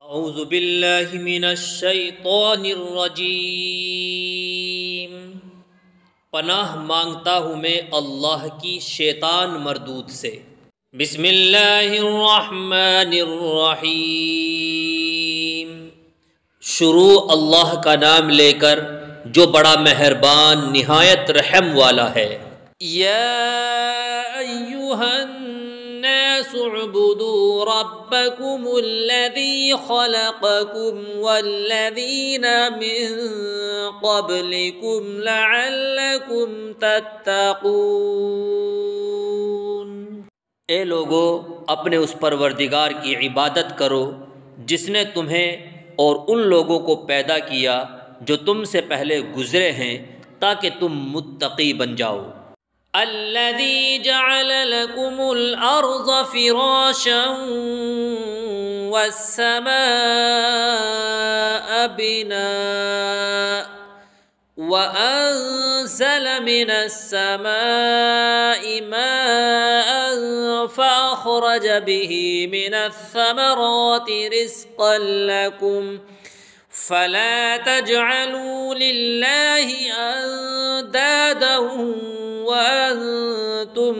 اعوذ باللہ من الشیطان الرجیم، پناہ مانگتا ہوں میں اللہ کی شیطان مردود سے۔ بسم اللہ الرحمن الرحیم، شروع اللہ کا نام لے کر جو بڑا مہربان نہایت رحم والا ہے۔ یا ایھا الناس اعبدوا ربکم الذی خلقکم والذین من قبلکم لعلکم تتقون۔ اے لوگو، اپنے اس پروردگار کی عبادت کرو جس نے تمہیں اور ان لوگوں کو پیدا کیا جو تم سے پہلے گزرے ہیں تاکہ تم متقی بن جاؤ۔ الذی جعل لکم الارض فراشا والسماء بناء وأنزل من السماء ماء فأخرج به من الثمرات رزقا لكم فلا تجعلوا لله أندادا وأنتم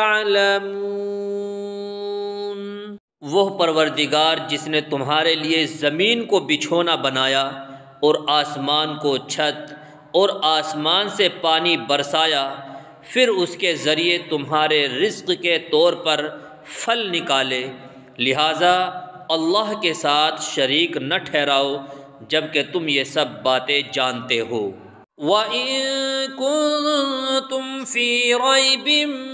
تعلمون۔ وہ پروردگار جس نے تمہارے لیے زمین کو بچھونا بنایا اور آسمان کو چھت اور آسمان سے پانی برسایا، پھر اس کے ذریعے تمہارے رزق کے طور پر پھل نکالے، لہٰذا اللہ کے ساتھ شریک نہ ٹھہراؤ جبکہ تم یہ سب باتیں جانتے ہو۔ وَإِن كُنتُمْ فِي رَيْبٍ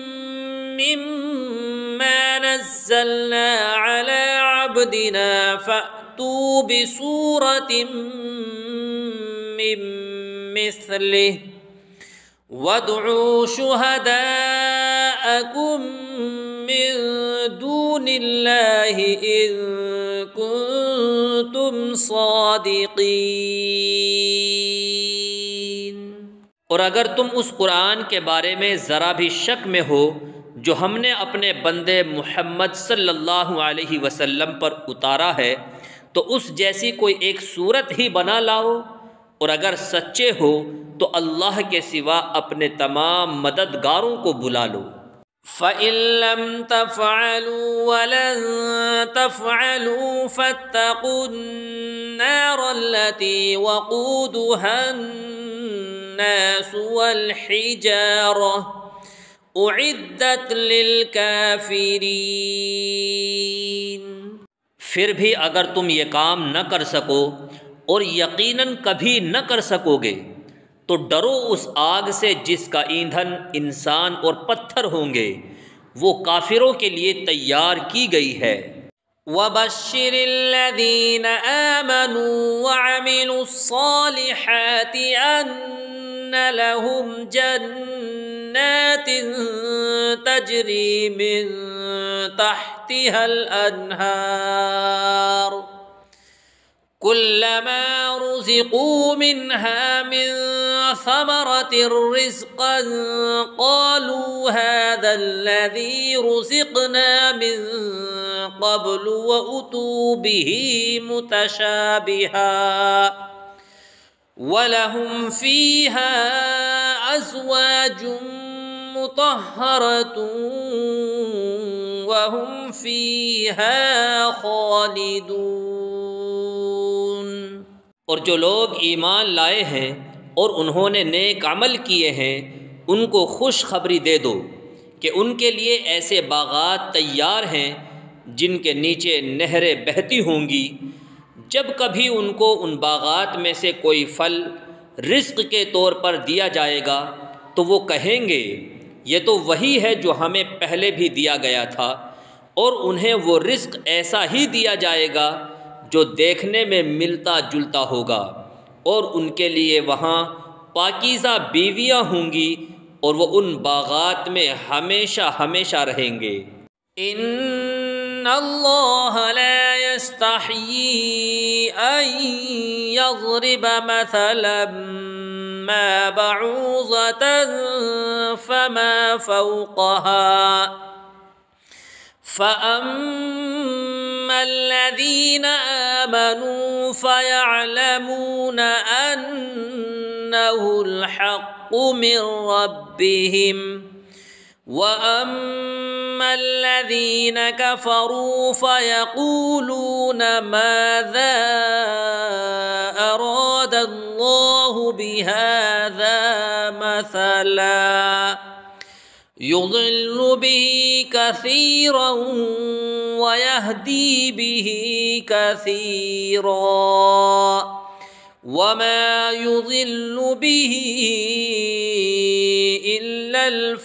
مِّمَّا نَزَّلْنَا عَلَىٰ عَبْدِنَا فَأْتُوا بِسُورَةٍ مِّن مثله وادعوا شهداءكم من دون الله إن كنتم صادقين۔ اور اگر تم اس قرآن کے بارے میں ذرا بھی شک میں ہو جو ہم نے اپنے بندے محمد صلی اللہ علیہ وسلم پر اتارا ہے تو اس جیسی کوئی ایک صورت ہی بنا لاؤ، اور اگر سچے ہو تو اللہ کے سوا اپنے تمام مددگاروں کو بلا لو۔ فَإِن لَّمْ تَفْعَلُوا وَلَن تَفْعَلُوا فَاتَّقُوا النَّارَ الَّتِي وَقُودُهَا النَّاسُ وَالْحِجَارَةُ أُعِدَّتْ لِلْكَافِرِينَ۔ پھر بھی اگر تم یہ کام نہ کر سکو اور یقیناً کبھی نہ کر سکو گے تو ڈرو اس آگ سے جس کا ایندھن انسان اور پتھر ہوں گے، وہ کافروں کے لیے تیار کی گئی ہے۔ وَبَشِّرِ الَّذِينَ آمَنُوا وَعَمِلُوا الصَّالِحَاتِ أَنَّ لَهُمْ جَنَّاتٍ تَجْرِي مِن تَحْتِهَا الْأَنْهَارُ كلما رزقوا منها من ثمرة رزقا قالوا هذا الذي رزقنا من قبل وأتوا به متشابها ولهم فيها أزواج مطهرة وهم فيها خالدون۔ اور جو لوگ ایمان لائے ہیں اور انہوں نے نیک عمل کیے ہیں ان کو خوشخبری دے دو کہ ان کے لیے ایسے باغات تیار ہیں جن کے نیچے نہریں بہتی ہوں گی، جب کبھی ان کو ان باغات میں سے کوئی پھل رزق کے طور پر دیا جائے گا تو وہ کہیں گے یہ تو وہی ہے جو ہمیں پہلے بھی دیا گیا تھا، اور انہیں وہ رزق ایسا ہی دیا جائے گا جو دیکھنے میں ملتا جلتا ہوگا، اور ان کے لیے وہاں پاکیزہ بیویاں ہوں گی اور وہ ان باغات میں ہمیشہ ہمیشہ رہیں گے۔ ان اللہ لا يستحيي ان يضرب مثلا ما بعوضة فما فوقها فَأَمَّا الَّذِينَ آمَنُوا فَيَعْلَمُونَ أَنَّهُ الْحَقُّ مِنْ رَبِّهِمْ وَأَمَّا الَّذِينَ كَفَرُوا فَيَقُولُونَ مَاذَا أَرَادَ اللَّهُ بِهَذَا مَثَلًا يُضِلُّ بِهِ كَثِيرًا وَيَهْدِي بِهِ كَثِيرًا وَمَا يُضِلُّ بِهِ إِلَّا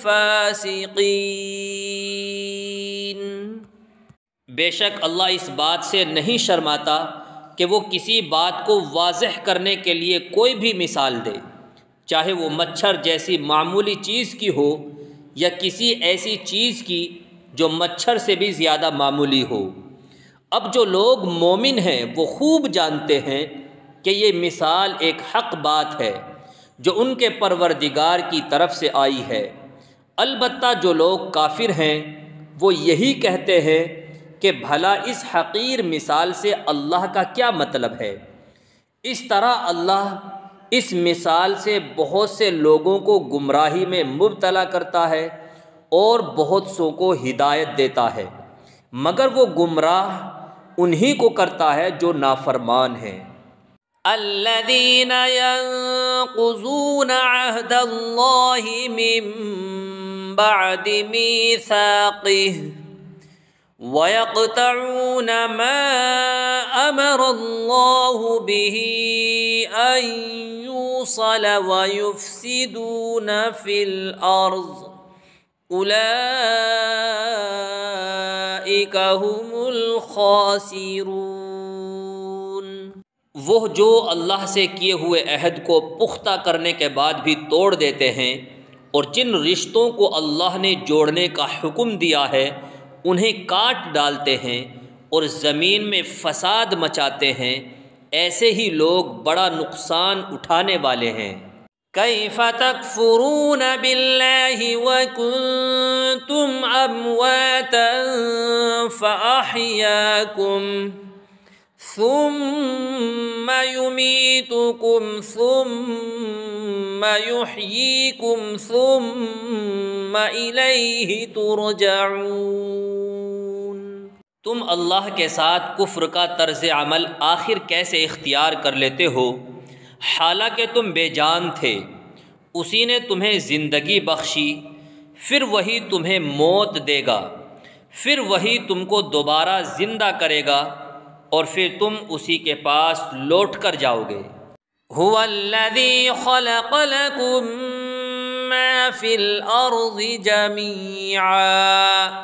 الْفَاسِقِينَ۔ بے شک اللہ اس بات سے نہیں شرماتا کہ وہ کسی بات کو واضح کرنے کے لیے کوئی بھی مثال دے، چاہے وہ مچھر جیسی معمولی چیز کی ہو یا کسی ایسی چیز کی جو مچھر سے بھی زیادہ معمولی ہو۔ اب جو لوگ مومن ہیں وہ خوب جانتے ہیں کہ یہ مثال ایک حق بات ہے جو ان کے پروردگار کی طرف سے آئی ہے۔ البتہ جو لوگ کافر ہیں وہ یہی کہتے ہیں کہ بھلا اس حقیر مثال سے اللہ کا کیا مطلب ہے۔ اس طرح اللہ اس مثال سے بہت سے لوگوں کو گمراہی میں مبتلا کرتا ہے اور بہت سو کو ہدایت دیتا ہے، مگر وہ گمراہ انہی کو کرتا ہے جو نافرمان ہیں۔ الذین ينقضون عہد اللہ من بعد میثاقہ وَيَقْطَعُونَ مَا أَمَرَ اللَّهُ بِهِ أَن يُوصَلَ وَيُفْسِدُونَ فِي الْأَرْضِ أُولَئِكَ هُمُ الْخَاسِرُونَ۔ وہ جو اللہ سے کیے ہوئے عہد کو پختہ کرنے کے بعد بھی توڑ دیتے ہیں اور جن رشتوں کو اللہ نے جوڑنے کا حکم دیا ہے انہیں کاٹ ڈالتے ہیں اور زمین میں فساد مچاتے ہیں، ایسے ہی لوگ بڑا نقصان اٹھانے والے ہیں۔ کیف تکفرون باللہ وکنتم امواتا فاحیاکم ثم یمیتکم ثم یحییکم ثم الیہ ترجعون۔ تم اللہ کے ساتھ کفر کا طرز عمل آخر کیسے اختیار کر لیتے ہو، حالانکہ تم بے جان تھے، اسی نے تمہیں زندگی بخشی، پھر وہی تمہیں موت دے گا، پھر وہی تم کو دوبارہ زندہ کرے گا اور پھر تم اسی کے پاس لوٹ کر جاؤ گے۔ هو الذی خلق لکم ما فی الارض جميعا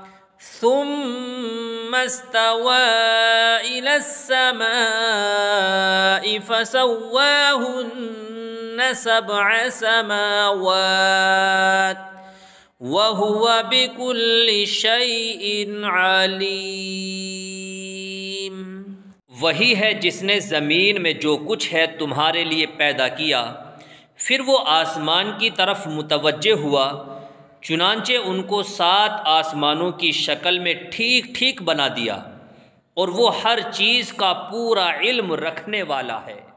ثم استوى الى السماء فسواهن سبع سماوات وهو بكل شيء عليم۔ وہی ہے جس نے زمین میں جو کچھ ہے تمہارے لیے پیدا کیا، پھر وہ آسمان کی طرف متوجہ ہوا، چنانچہ ان کو 7 آسمانوں کی شکل میں ٹھیک ٹھیک بنا دیا، اور وہ ہر چیز کا پورا علم رکھنے والا ہے۔